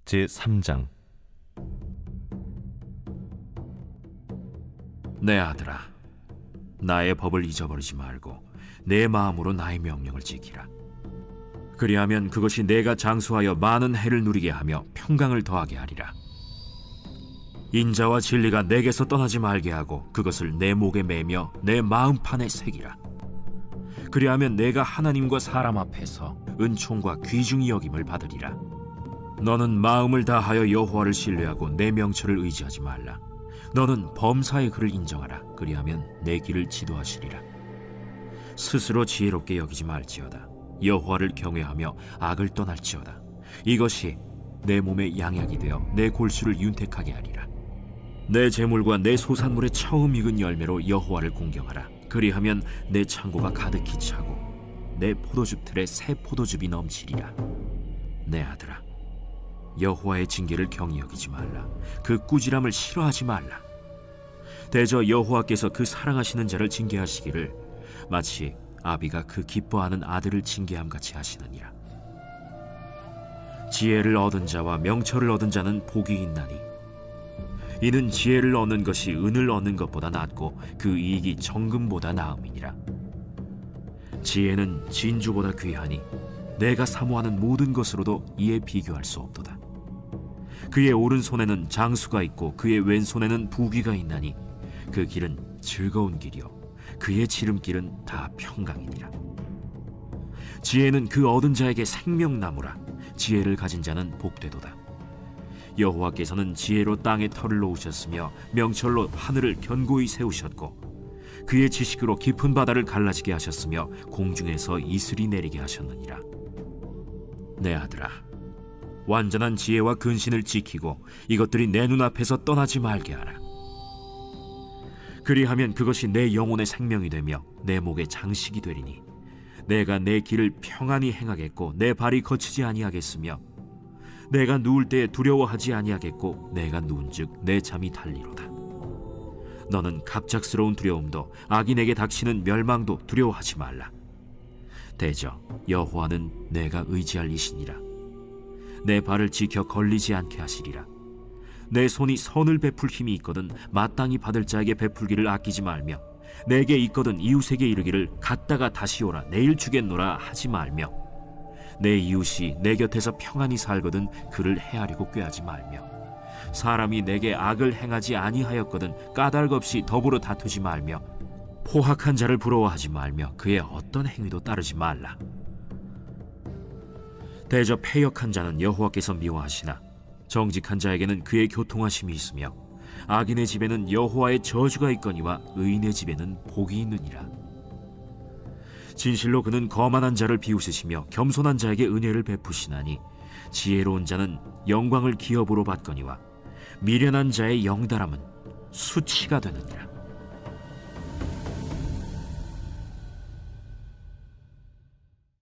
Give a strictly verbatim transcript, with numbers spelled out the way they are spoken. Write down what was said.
제삼 장. 내 아들아, 나의 법을 잊어버리지 말고 내 마음으로 나의 명령을 지키라. 그리하면 그것이 내가 장수하여 많은 해를 누리게 하며 평강을 더하게 하리라. 인자와 진리가 내게서 떠나지 말게 하고 그것을 내 목에 매며 내 마음판에 새기라. 그리하면 내가 하나님과 사람 앞에서 은총과 귀중히 여김을 받으리라. 너는 마음을 다하여 여호와를 신뢰하고 내 명철을 의지하지 말라. 너는 범사의 그를 인정하라. 그리하면 내 길을 지도하시리라. 스스로 지혜롭게 여기지 말지어다. 여호와를 경외하며 악을 떠날지어다. 이것이 내 몸의 양약이 되어 내 골수를 윤택하게 하리라. 내 재물과 내 소산물의 처음 익은 열매로 여호와를 공경하라. 그리하면 내 창고가 가득히 차고 내 포도즙 틀에 새 포도즙이 넘치리라. 내 아들아, 여호와의 징계를 경히 여기지 말라. 그 꾸지람을 싫어하지 말라. 대저 여호와께서 그 사랑하시는 자를 징계하시기를 마치 아비가 그 기뻐하는 아들을 징계함같이 하시느니라. 지혜를 얻은 자와 명철을 얻은 자는 복이 있나니 이는 지혜를 얻는 것이 은을 얻는 것보다 낫고 그 이익이 정금보다 나음이니라. 지혜는 진주보다 귀하니 내가 사모하는 모든 것으로도 이에 비교할 수 없도다. 그의 오른손에는 장수가 있고 그의 왼손에는 부귀가 있나니 그 길은 즐거운 길이요 그의 지름길은 다 평강이니라. 지혜는 그 얻은 자에게 생명나무라. 지혜를 가진 자는 복되도다. 여호와께서는 지혜로 땅의 털을 놓으셨으며 명철로 하늘을 견고히 세우셨고 그의 지식으로 깊은 바다를 갈라지게 하셨으며 공중에서 이슬이 내리게 하셨느니라. 내 아들아, 완전한 지혜와 근신을 지키고 이것들이 내 눈앞에서 떠나지 말게 하라. 그리하면 그것이 내 영혼의 생명이 되며 내 목의 장식이 되리니 내가 내 길을 평안히 행하겠고 내 발이 거치지 아니하겠으며 내가 누울 때에 두려워하지 아니하겠고 내가 누운즉 내 잠이 달리로다. 너는 갑작스러운 두려움도 악인에게 닥치는 멸망도 두려워하지 말라. 대저 여호와는 내가 의지할 이시니라. 내 발을 지켜 걸리지 않게 하시리라. 내 손이 선을 베풀 힘이 있거든 마땅히 받을 자에게 베풀기를 아끼지 말며 내게 있거든 이웃에게 이르기를 갔다가 다시 오라 내일 주겠노라 하지 말며 내 이웃이 내 곁에서 평안히 살거든 그를 헤아리고 꾀하지 말며 사람이 내게 악을 행하지 아니하였거든 까닭 없이 더불어 다투지 말며 포학한 자를 부러워하지 말며 그의 어떤 행위도 따르지 말라. 대저 패역한 자는 여호와께서 미워하시나 정직한 자에게는 그의 교통하심이 있으며 악인의 집에는 여호와의 저주가 있거니와 의인의 집에는 복이 있느니라. 진실로 그는 거만한 자를 비웃으시며 겸손한 자에게 은혜를 베푸시나니 지혜로운 자는 영광을 기업으로 받거니와 미련한 자의 영달함은 수치가 되느니라.